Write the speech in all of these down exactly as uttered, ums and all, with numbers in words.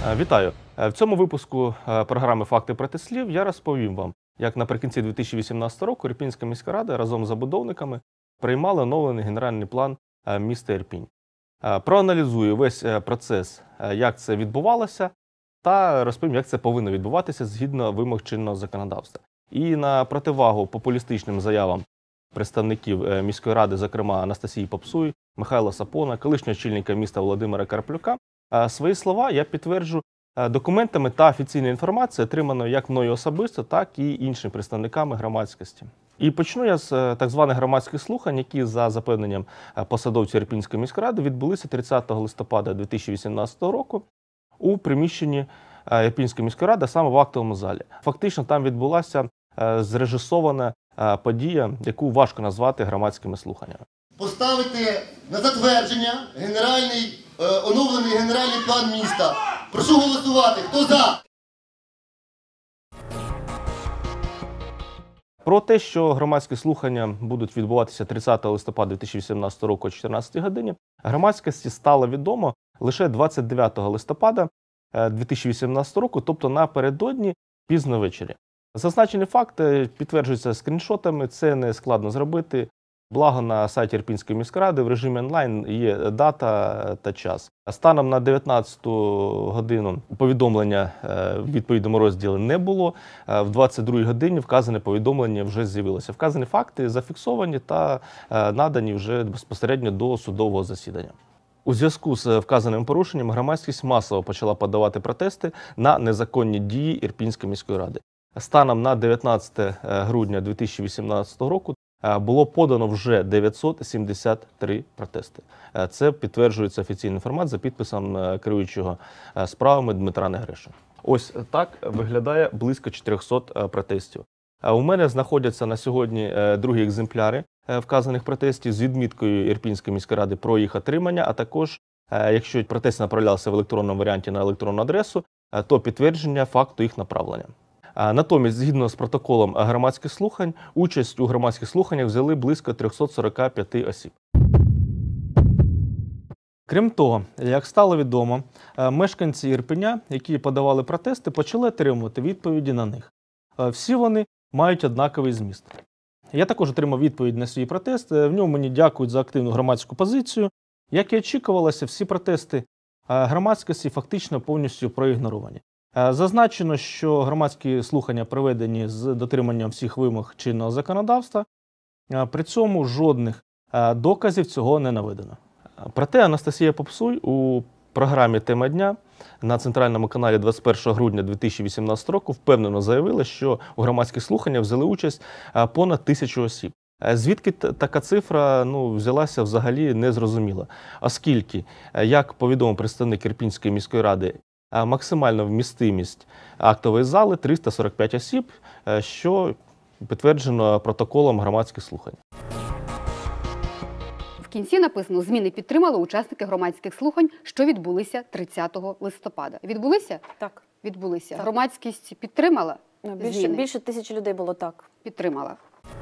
Вітаю! В цьому випуску програми «Факти проти слів» я розповім вам, як наприкінці дві тисячі вісімнадцятого року Ірпінська міська рада разом з забудовниками приймала оновлений генеральний план міста Ірпінь. Проаналізую весь процес, як це відбувалося, та розповім, як це повинно відбуватися згідно вимог чинного законодавства. І на противагу популістичним заявам представників міської ради, зокрема Анастасії Попсуй, Михайла Сапона, колишнього очільника міста Володимира Карплюка, свої слова я підтверджу документами та офіційною інформацією, отриманою як мною особисто, так і іншими представниками громадськості. І почну я з так званих громадських слухань, які, за запевненням посадовців Ірпінської міської ради, відбулися тридцятого листопада дві тисячі вісімнадцятого року у приміщенні Ірпінської міської ради, саме в актовому залі. Фактично там відбулася зрежисована подія, яку важко назвати громадськими слуханнями. Поставити на затвердження генеральний, е, оновлений генеральний план міста. Прошу голосувати. Хто за? Про те, що громадські слухання будуть відбуватися тридцятого листопада дві тисячі вісімнадцятого року о чотирнадцятій годині, громадськості стало відомо лише двадцять дев'ятого листопада дві тисячі вісімнадцятого року, тобто напередодні пізно ввечері. Зазначені факти підтверджуються скріншотами, це не складно зробити. Благо на сайті Ірпінської міськради в режимі онлайн є дата та час. Станом на дев'ятнадцяту годину повідомлення в відповідному розділі не було. В двадцять другій годині вказане повідомлення вже з'явилося. Вказані факти зафіксовані та надані вже безпосередньо до судового засідання. У зв'язку з вказаним порушенням громадськість масово почала подавати протести на незаконні дії Ірпінської міської ради. Станом на дев'ятнадцяте грудня дві тисячі вісімнадцятого року було подано вже дев'ятсот сімдесят три протести. Це підтверджується офіційний формат за підписом керуючого справами Дмитра Негреша. Ось так виглядає близько чотирьохсот протестів. У мене знаходяться на сьогодні другі екземпляри вказаних протестів з відміткою Ірпінської міської ради про їх отримання, а також, якщо протести направлялися в електронному варіанті на електронну адресу, то підтвердження факту їх направлення. Натомість, згідно з протоколом громадських слухань, участь у громадських слуханнях взяли близько трьохсот сорока п'яти осіб. Крім того, як стало відомо, мешканці Ірпеня, які подавали протести, почали отримувати відповіді на них. Всі вони мають однаковий зміст. Я також отримав відповідь на свій протест, в ньому мені дякують за активну громадську позицію. Як і очікувалося, всі протести громадськості фактично повністю проігноровані. Зазначено, що громадські слухання проведені з дотриманням всіх вимог чинного законодавства, при цьому жодних доказів цього не наведено. Проте Анастасія Попсуй у програмі «Тема дня» на центральному каналі двадцять першого грудня дві тисячі вісімнадцятого року впевнено заявила, що у громадських слуханнях взяли участь понад тисячу осіб. Звідки така цифра ну, взялася взагалі незрозуміло, оскільки, як повідомив представник Ірпінської міської ради, максимальна вмістимість актової зали – триста сорок п'ять осіб, що підтверджено протоколом громадських слухань. В кінці написано, зміни підтримали учасники громадських слухань, що відбулися тридцятого листопада. Відбулися? Так. Відбулися. Так. Громадськість підтримала? Більше, більше тисячі людей було так. Підтримала.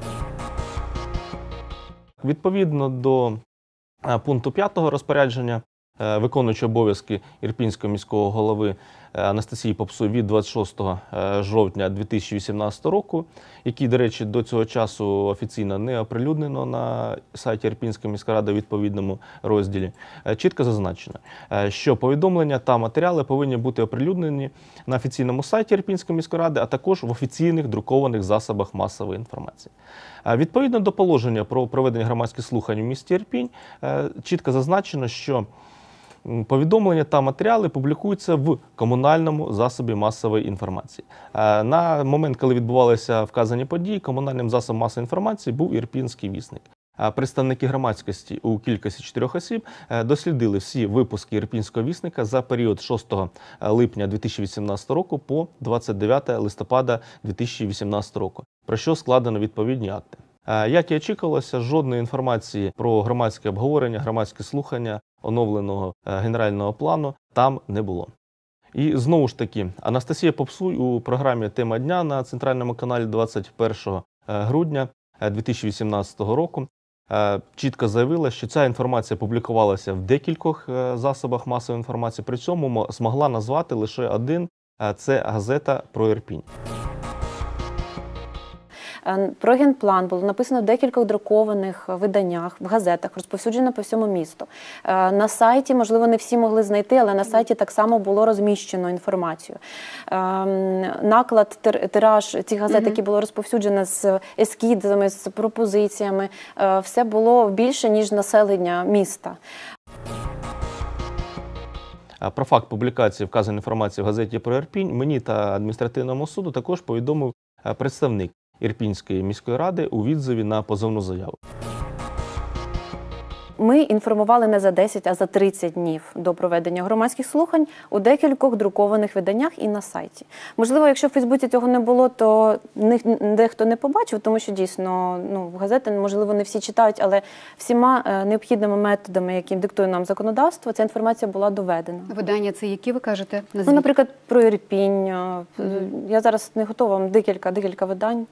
Відповідно до пункту п'ятого розпорядження виконуючий обов'язки Ірпінського міського голови Анастасії Попсуй від двадцять шостого жовтня дві тисячі вісімнадцятого року, який, до речі, до цього часу офіційно не оприлюднено на сайті Ірпінської міської ради у відповідному розділі, чітко зазначено, що повідомлення та матеріали повинні бути оприлюднені на офіційному сайті Ірпінської міської ради, а також в офіційних друкованих засобах масової інформації. Відповідно до положення про проведення громадських слухань у місті Ірпінь, чітко зазначено, що повідомлення та матеріали публікуються в комунальному засобі масової інформації. На момент, коли відбувалися вказані події, комунальним засобом масової інформації був Ірпінський вісник. Представники громадськості у кількості чотирьох осіб дослідили всі випуски Ірпінського вісника за період з шостого липня дві тисячі вісімнадцятого року по двадцять дев'яте листопада дві тисячі вісімнадцятого року, про що складено відповідні акти. Як і очікувалося, жодної інформації про громадське обговорення, громадські слухання оновленого генерального плану там не було. І знову ж таки, Анастасія Попсуй у програмі «Тема дня» на центральному каналі двадцять першого грудня дві тисячі вісімнадцятого року е, чітко заявила, що ця інформація публікувалася в декількох е, засобах масової інформації, при цьому мо- змогла назвати лише один е, – це газета «Про Ірпінь». Е, Про генплан було написано в декількох друкованих виданнях, в газетах, розповсюджено по всьому місту. Е, На сайті, можливо, не всі могли знайти, але на сайті так само було розміщено інформацію. Е, Наклад, тир- тираж цих газет, які було розповсюджено з ескізами, з пропозиціями, е, все було більше, ніж населення міста. Е, Про факт публікації вказаної інформації в газеті «Про Ірпінь» мені та адміністративному суду також повідомив е, представник Ірпінської міської ради у відзиві на позовну заяву. Ми інформували не за десять, а за тридцять днів до проведення громадських слухань у декількох друкованих виданнях і на сайті. Можливо, якщо в Фейсбуці цього не було, то ні- дехто не побачив, тому що дійсно ну, газети, можливо, не всі читають, але всіма е, необхідними методами, яким диктує нам законодавство, ця інформація була доведена. Видання це які, ви кажете? Ну, Назвіть. наприклад, про Ірпінь. е, Я зараз не готова, вам декілька, декілька видань.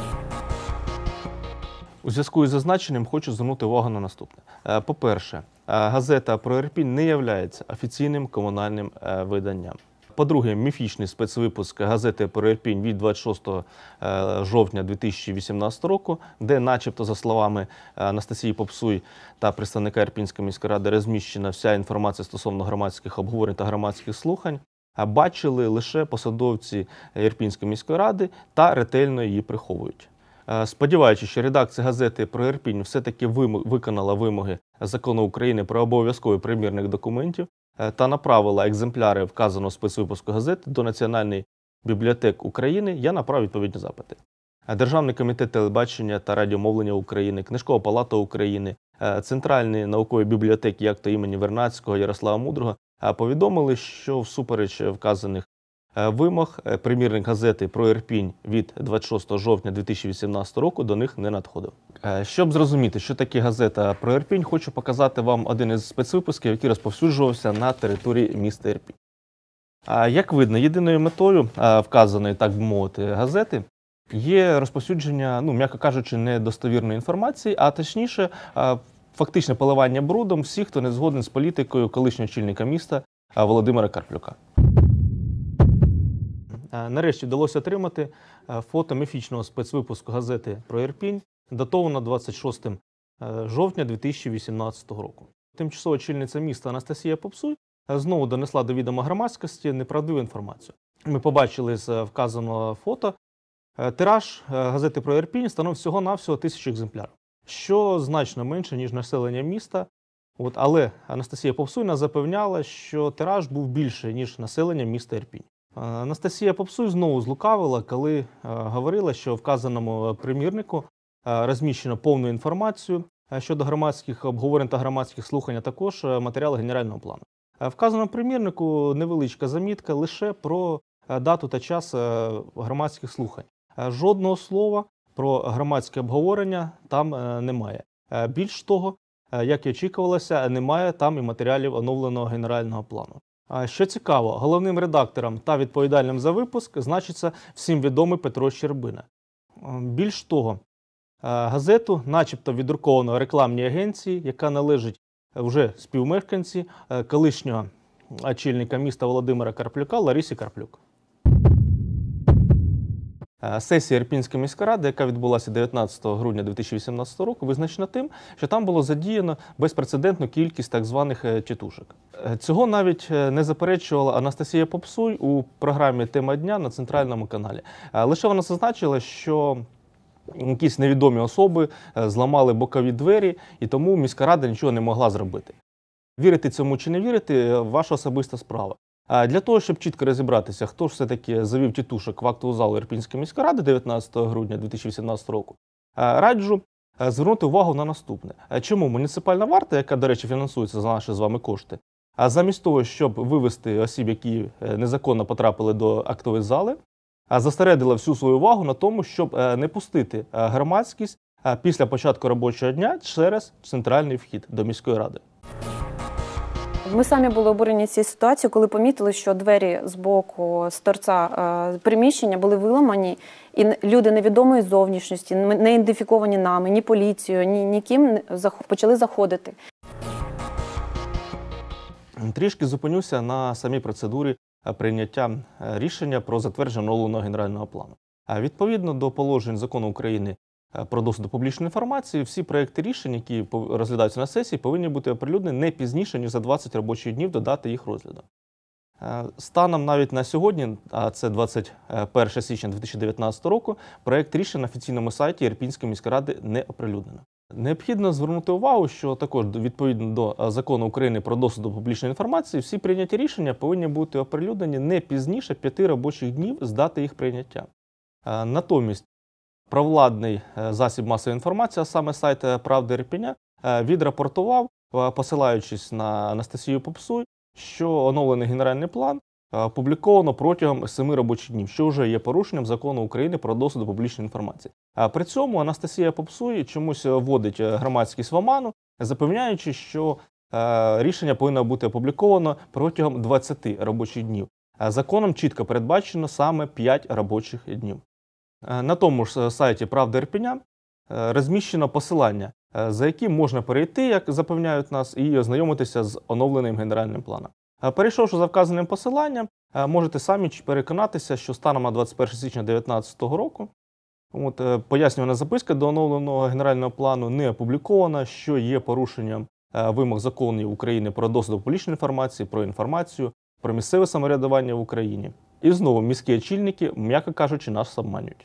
У зв'язку із зазначеним хочу звернути увагу на наступне. Е, По-перше, е, газета «Про Ірпінь» не є офіційним комунальним е, виданням. По-друге, міфічний спецвипуск газети «Про Ірпінь» від двадцять шостого е, жовтня дві тисячі вісімнадцятого року, де начебто, за словами Анастасії Попсуй та представника Ірпінської міської ради, розміщена вся інформація стосовно громадських обговорень та громадських слухань, а бачили лише посадовці Ірпінської міської ради та ретельно її приховують. Е, Сподіваючись, що редакція газети «Про Ірпінь» все-таки вим- виконала вимоги Закону України про обов'язковий примірник документів е, та направила екземпляри вказаного спецвипуску газети до Національної бібліотеки України, я направив відповідні запити. Е, Державний комітет телебачення та радіомовлення України, Книжкова палата України, е, Центральні наукові бібліотеки, як то імені Вернадського, Ярослава Мудрого, е, повідомили, що всупереч вказаних е, вимог е, примірник газети «Про Ірпінь» від двадцять шостого жовтня дві тисячі вісімнадцятого року до них не надходив. Е, Щоб зрозуміти, що таке газета «Про Ірпінь», хочу показати вам один із спецвипусків, який розповсюджувався на території міста Ірпінь. А, Як видно, єдиною метою а, вказаної, так би мовити, газети є розповсюдження, ну, м'яко кажучи, недостовірної інформації, а точніше, а, фактичне поливання брудом всіх, хто не згоден з політикою колишнього очільника міста а, Володимира Карплюка. А, Нарешті вдалося отримати а, фото міфічного спецвипуску газети «Про Ірпінь», датовано двадцять шостого жовтня дві тисячі вісімнадцятого року. Тимчасова очільниця міста Анастасія Попсуй знову донесла до відома громадськості неправдиву інформацію. Ми побачили з вказаного фото, е, тираж е, газети «Про Ірпінь» становить всього-навсього тисячу екземплярів, що значно менше, ніж населення міста. От, але Анастасія Попсуй нас запевняла, що тираж був більше, ніж населення міста Ірпінь. Е, Анастасія Попсуй знову злукавила, коли е, говорила, що в вказаному примірнику е, розміщено повну інформацію е, щодо громадських обговорень та громадських слухань, а також е, матеріали генерального плану. В вказаному примірнику невеличка замітка лише про е, дату та час е, громадських слухань. Е, Жодного слова про громадське обговорення там е, немає. Е, Більш того, е, як і очікувалося, немає там і матеріалів оновленого генерального плану. А що цікаво, головним редактором та відповідальним за випуск значиться всім відомий Петро Щербина. Е, Більш того, е, газету начебто віддруковано рекламній агенції, яка належить вже співмешканці е, колишнього очільника міста Володимира Карплюка Ларисі Карплюк. Е, Сесія Ірпінської міської ради, яка відбулася дев'ятнадцятого грудня дві тисячі вісімнадцятого року, визначена тим, що там було задіяно безпрецедентну кількість так званих е, тітушок. Е, Цього навіть е, не заперечувала Анастасія Попсуй у програмі «Тема дня» на центральному каналі. Е, Лише вона зазначила, що якісь невідомі особи е, зламали бокові двері, і тому міська рада нічого не могла зробити. Вірити цьому чи не вірити е, – ваша особиста справа. А для того, щоб чітко розібратися, хто ж все-таки завів тітушок в актову залу Ірпінської міської ради дев'ятнадцятого грудня дві тисячі вісімнадцятого року, е, раджу е, звернути увагу на наступне. Е, Чому муніципальна варта, яка, до речі, фінансується за наші з вами кошти, а замість того, щоб вивести осіб, які е, незаконно потрапили до актової зали, а зосередила всю свою увагу на тому, щоб е, не пустити е, громадськість е, після початку робочого дня через центральний вхід до міської ради. Ми самі були обурені цією ситуацією, коли помітили, що двері з боку, з торця е, приміщення були виламані, і люди невідомої зовнішності, не ідентифіковані нами, ні поліцією, ні ніким, почали заходити. Трішки зупинюся на самій процедурі прийняття рішення про затвердження оновленого генерального плану. Відповідно до положень Закону України про доступ до публічної інформації, всі проекти рішень, які розглядаються на сесії, повинні бути оприлюднені не пізніше, ніж за двадцять робочих днів до дати їх розгляду. Станом навіть на сьогодні, а це двадцять перше січня дві тисячі дев'ятнадцятого року, проект рішень на офіційному сайті Ірпінської міської ради не оприлюднено. Необхідно звернути увагу, що також відповідно до Закону України про доступ до публічної інформації, всі прийняті рішення повинні бути оприлюднені не пізніше п'яти робочих днів з дати їх прийняття. Натомість провладний засіб масової інформації, а саме сайт «Правда Ірпеня», відрапортував, посилаючись на Анастасію Попсуй, що оновлений генеральний план опубліковано протягом семи робочих днів, що вже є порушенням Закону України про доступ до публічної інформації. А при цьому Анастасія Попсуй чомусь вводить громадськість в оману, запевняючи, що рішення повинно бути опубліковано протягом двадцяти робочих днів. Законом чітко передбачено саме п'ять робочих днів. На тому ж сайті «Правда Ірпеня» розміщено посилання, за яким можна перейти, як запевняють нас, і ознайомитися з оновленим генеральним планом. Перейшовши за вказаним посиланням, можете самі переконатися, що станом на двадцять перше січня дві тисячі дев'ятнадцятого року от, пояснювальна записка до оновленого генерального плану не опублікована, що є порушенням вимог законів України про доступ до публічної інформації, про інформацію, про місцеве самоврядування в Україні. І знову міські очільники, м'яко кажучи, нас обманюють.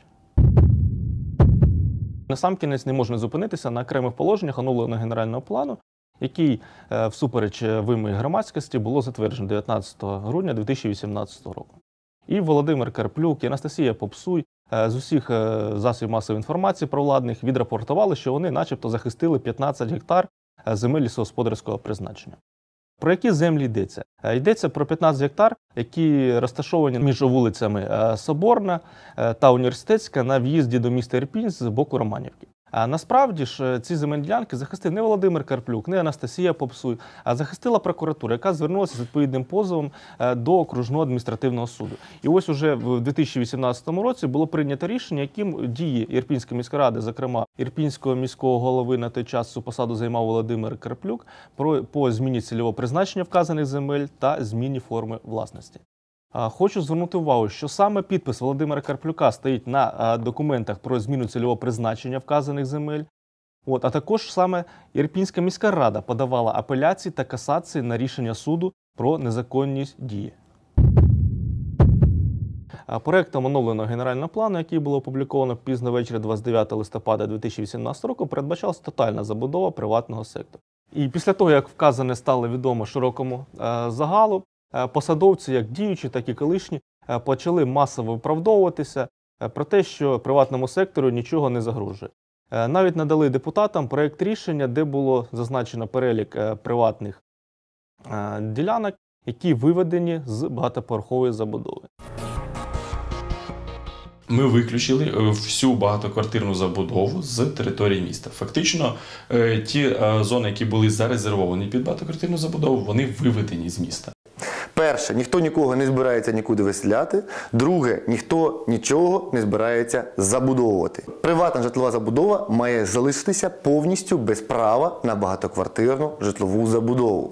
Насамкінець не можна зупинитися на окремих положеннях оновленого генерального плану, який, всупереч вимог громадськості, було затверджено дев'ятнадцятого грудня дві тисячі вісімнадцятого року. І Володимир Карплюк, і Анастасія Попсуй з усіх засобів масової інформації провладних відрапортували, що вони начебто захистили п'ятнадцять гектар земель лісогосподарського призначення. Про які землі йдеться? Йдеться про п'ятнадцять гектар, які розташовані між вулицями Соборна та Університетська на в'їзді до міста Ірпінь з боку Романівки. А насправді ж ці земельні ділянки захистив не Володимир Карплюк, не Анастасія Попсуй, а захистила прокуратура, яка звернулася з відповідним позовом до окружного адміністративного суду. І ось уже в дві тисячі вісімнадцятому році було прийнято рішення, яким дії Ірпінської міської ради, зокрема Ірпінського міського голови на той час цю посаду займав Володимир Карплюк, по зміні цільового призначення вказаних земель та зміні форми власності. Хочу звернути увагу, що саме підпис Володимира Карплюка стоїть на документах про зміну цільового призначення вказаних земель, от, а також саме Ірпінська міська рада подавала апеляції та касації на рішення суду про незаконність дії. Проектом оновленого генерального плану, який було опубліковано пізно ввечері двадцять дев'ятого листопада дві тисячі вісімнадцятого року, передбачалась тотальна забудова приватного сектору. І після того, як вказане стало відомо широкому загалу, посадовці, як діючі, так і колишні, почали масово виправдовуватися про те, що приватному сектору нічого не загрожує. Навіть надали депутатам проєкт рішення, де було зазначено перелік приватних ділянок, які виведені з багатоповерхової забудови. Ми виключили всю багатоквартирну забудову з території міста. Фактично, ті зони, які були зарезервовані під багатоквартирну забудову, вони виведені з міста. Перше, ніхто нікого не збирається нікуди виселяти. Друге, ніхто нічого не збирається забудовувати. Приватна житлова забудова має залишитися повністю без права на багатоквартирну житлову забудову.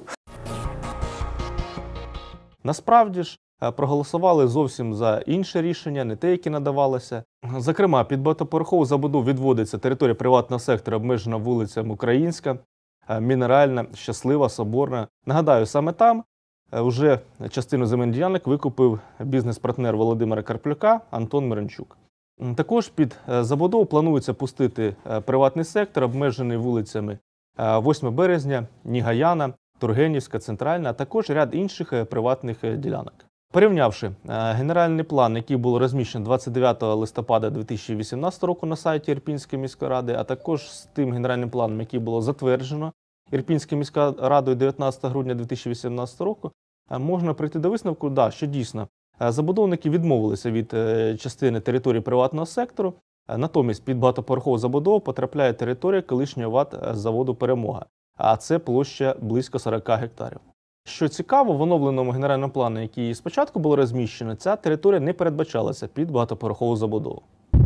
Насправді ж, проголосували зовсім за інше рішення, не те, яке надавалося. Зокрема, під багатоповерхову забудову відводиться територія приватного сектора, обмежена вулицями Українська, Мінеральна, Щаслива, Соборна. Нагадаю, саме там вже частину земельних ділянок викупив бізнес-партнер Володимира Карплюка Антон Миранчук. Також під забудову планується пустити приватний сектор, обмежений вулицями восьмого березня, Нігаяна, Тургенівська, Центральна, а також ряд інших приватних ділянок. Порівнявши генеральний план, який було розміщено двадцять дев'ятого листопада дві тисячі вісімнадцятого року на сайті Ірпінської міської ради, а також з тим генеральним планом, який було затверджено Ірпінською міською радою дев'ятнадцятого грудня дві тисячі вісімнадцятого року, можна прийти до висновку, да, що дійсно забудовники відмовилися від частини території приватного сектору, натомість під багатоповерхову забудову потрапляє територія колишнього ВАТ заводу «Перемога», а це площа близько сорока гектарів. Що цікаво, в оновленому генеральному плані, який спочатку було розміщено, ця територія не передбачалася під багатоповерхову забудову.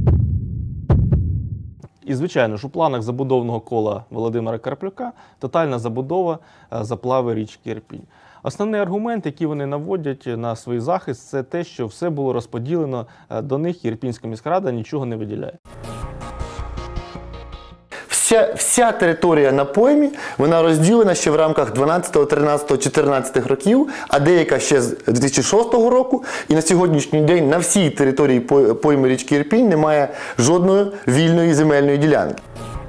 І, звичайно ж, у планах забудовного кола Володимира Карплюка тотальна забудова заплави річки Ірпінь. Основний аргумент, який вони наводять на свій захист, це те, що все було розподілено до них, і Ірпінська міська рада нічого не виділяє. Вся, вся територія на поймі, вона розділена ще в рамках дванадцятого, тринадцятого, чотирнадцятого років, а деяка ще з дві тисячі шостого року. І на сьогоднішній день на всій території пойми річки Ірпінь немає жодної вільної земельної ділянки.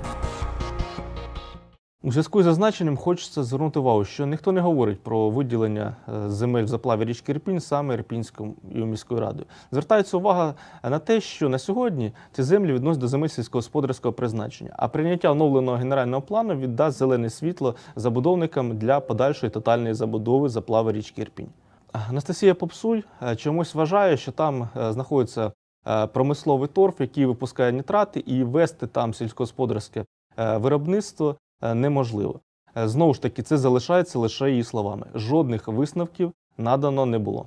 У зв'язку з зазначеним хочеться звернути увагу, що ніхто не говорить про виділення земель в заплаві річки Ірпінь саме Ірпінською міською радою. Звертається увага на те, що на сьогодні ці землі відносять до земель сільськогосподарського призначення, а прийняття оновленого генерального плану віддасть зелене світло забудовникам для подальшої тотальної забудови заплави річки Ірпінь. Анастасія Попсуль чомусь вважає, що там знаходиться промисловий торф, який випускає нітрати, і вести там сільськогосподарське виробництво неможливо. Знову ж таки, це залишається лише її словами. Жодних висновків надано не було.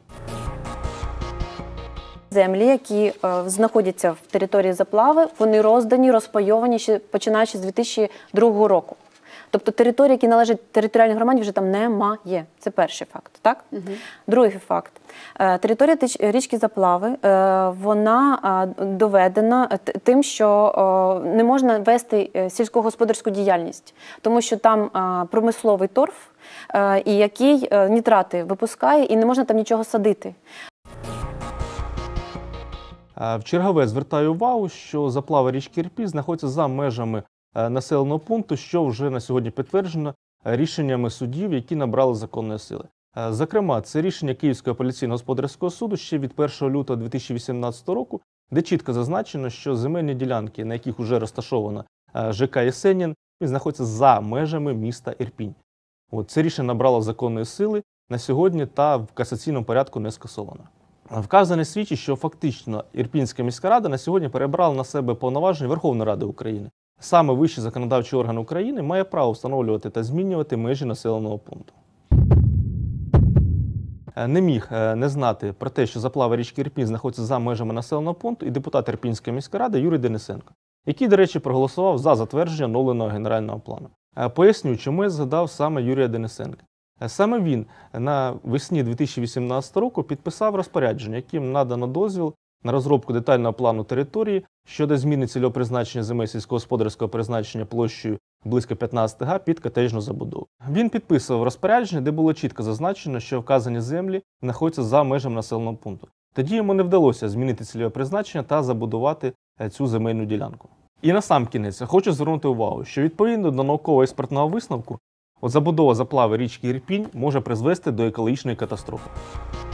Землі, які е, знаходяться в території заплави, вони роздані, розпайовані ще починаючи з дві тисячі другого року. Тобто території, які належать територіальній громаді, вже там немає. Це перший факт. Так? Угу. Другий факт. Е, територія річки Заплави, е, вона е, доведена тим, що е, не можна вести сільськогосподарську діяльність, тому що там е, промисловий торф, е, і який е, нітрати випускає, і не можна там нічого садити. В чергове звертаю увагу, що заплава річки Ірпінь знаходиться за межами населеного пункту, що вже на сьогодні підтверджено рішеннями судів, які набрали законної сили. Зокрема, це рішення Київського апеляційно-господарського суду ще від першого лютого дві тисячі вісімнадцятого року, де чітко зазначено, що земельні ділянки, на яких вже розташовано ЖК Єсенін, знаходяться за межами міста Ірпінь. От, це рішення набрало законної сили на сьогодні та в касаційному порядку не скасовано. Вказане свідчить, що фактично Ірпінська міська рада на сьогодні перебрала на себе повноваження Верховної Ради України. Саме вищий законодавчий орган України має право встановлювати та змінювати межі населеного пункту. Не міг не знати про те, що заплава річки Ірпінь знаходиться за межами населеного пункту, і депутат Ірпінської міської ради Юрій Денисенко, який, до речі, проголосував за затвердження оновленого генерального плану. Поясню, чому я згадав саме Юрія Денисенка. Саме він навесні дві тисячі вісімнадцятого року підписав розпорядження, яким надано дозвіл на розробку детального плану території щодо зміни цільового призначення земель сільськогосподарського призначення площею близько п'ятнадцять га під котеджну забудову. Він підписував розпорядження, де було чітко зазначено, що вказані землі знаходяться за межами населеного пункту. Тоді йому не вдалося змінити цільове призначення та забудувати цю земельну ділянку. І насамкінець хочу звернути увагу, що відповідно до науково-експертного висновку, от забудова заплави річки Ірпінь може призвести до екологічної катастрофи.